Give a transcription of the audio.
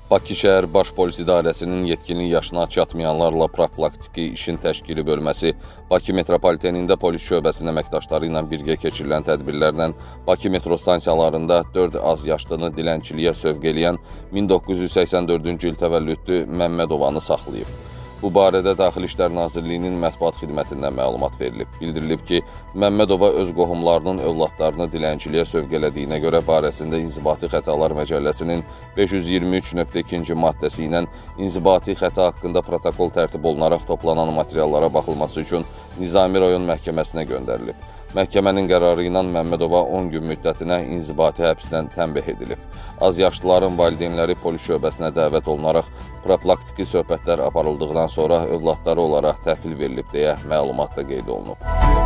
Bakı şəhər Baş Polis İdarəsinin yetkinlik yaşına çatmayanlarla profilaktiki işin təşkili bölməsi Bakı metropolitenində polis şöbəsinin əməkdaşları ilə birgə keçirilən tədbirlərlə Bakı metro stansiyalarında 4 az yaşlını dilənçiliyə sövq eləyən 1984-cü il təvəllüdlü Məmmədovanı saxlayıb. Bu barədə Daxili İşlər Nazirliyinin mətbuat xidmətindən məlumat verilib. Bildirilib ki, Məmmədova öz qohumlarının övladlarını dilənçiliyə sövq elədiyinə görə barəsində İnzibati Xətalar Məcəlləsinin 523.2-ci maddəsi ilə inzibati xəta haqqında protokol tərtib olunaraq toplanan materiallara baxılması üçün Nizami rayon məhkəməsinə göndərilib. Məhkəmənin qərarı ilə Məmmədova 10 gün müddətinə inzibati həbsdən tənbih edilib. Az yaşlıların valideynləri polis şöbəsinə dəvət olunaraq profilaktiki söhbətlər aparıldıqdan sonra övladları olaraq təhvil verilib deyə məlumatda qeyd olunub.